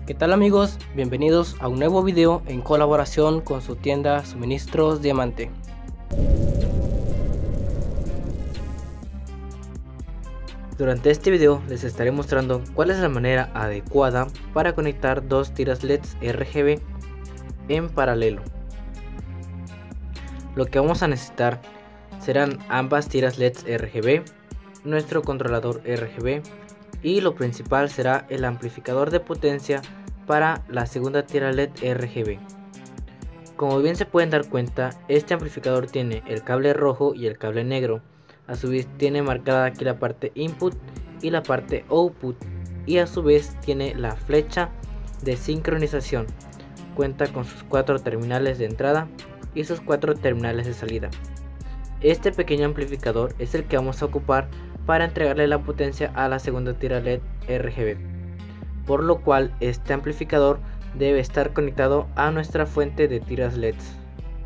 ¿Qué tal amigos? Bienvenidos a un nuevo video en colaboración con su tienda Suministros Diamante. Durante este video les estaré mostrando cuál es la manera adecuada para conectar dos tiras LEDs RGB en paralelo. Lo que vamos a necesitar serán ambas tiras LEDs RGB, nuestro controlador RGB y lo principal será el amplificador de potencia para la segunda tira LED RGB. Como bien se pueden dar cuenta, este amplificador tiene el cable rojo y el cable negro. A su vez tiene marcada aquí la parte input y la parte output, y a su vez tiene la flecha de sincronización. Cuenta con sus 4 terminales de entrada y sus 4 terminales de salida. Este pequeño amplificador es el que vamos a ocupar para entregarle la potencia a la segunda tira LED RGB, por lo cual este amplificador debe estar conectado a nuestra fuente de tiras LEDs.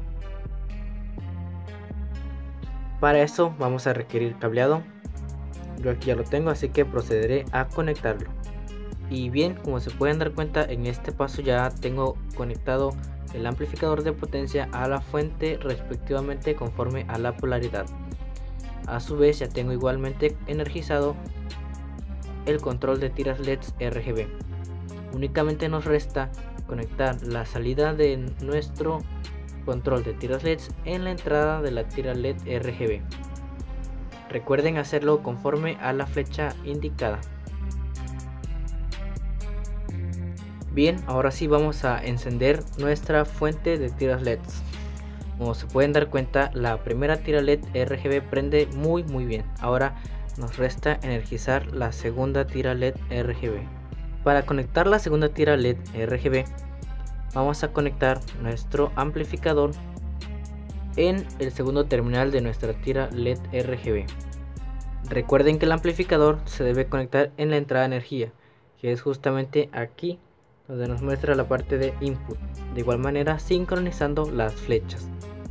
Para eso vamos a requerir cableado. Yo aquí ya lo tengo, así que procederé a conectarlo. Y bien, como se pueden dar cuenta, en este paso ya tengo conectado el amplificador de potencia a la fuente respectivamente conforme a la polaridad. A su vez ya tengo igualmente energizado el control de tiras LEDs RGB. Únicamente nos resta conectar la salida de nuestro control de tiras LEDs en la entrada de la tira LED RGB. Recuerden hacerlo conforme a la flecha indicada. Bien, ahora sí vamos a encender nuestra fuente de tiras LEDs. Como se pueden dar cuenta, la primera tira LED RGB prende muy bien. Ahora nos resta energizar la segunda tira LED RGB. Para conectar la segunda tira LED RGB vamos a conectar nuestro amplificador en el segundo terminal de nuestra tira LED RGB. Recuerden que el amplificador se debe conectar en la entrada de energía, que es justamente aquí donde nos muestra la parte de input, de igual manera sincronizando las flechas.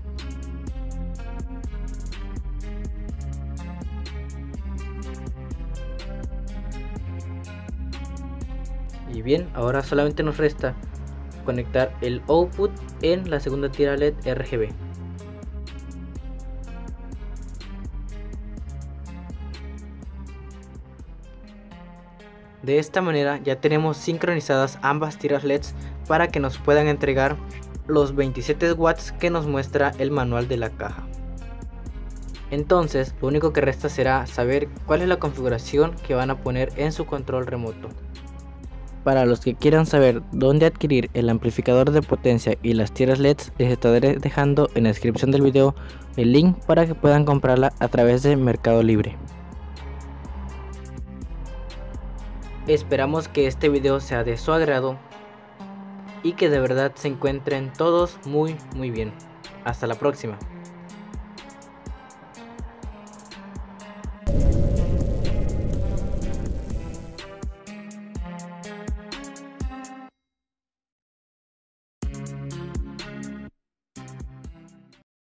Y bien, ahora solamente nos resta conectar el output en la segunda tira LED RGB. De esta manera ya tenemos sincronizadas ambas tiras LEDs para que nos puedan entregar los 27 watts que nos muestra el manual de la caja. Entonces lo único que resta será saber cuál es la configuración que van a poner en su control remoto. Para los que quieran saber dónde adquirir el amplificador de potencia y las tiras LEDs, les estaré dejando en la descripción del video el link para que puedan comprarla a través de Mercado Libre. Esperamos que este video sea de su agrado y que de verdad se encuentren todos muy bien. Hasta la próxima.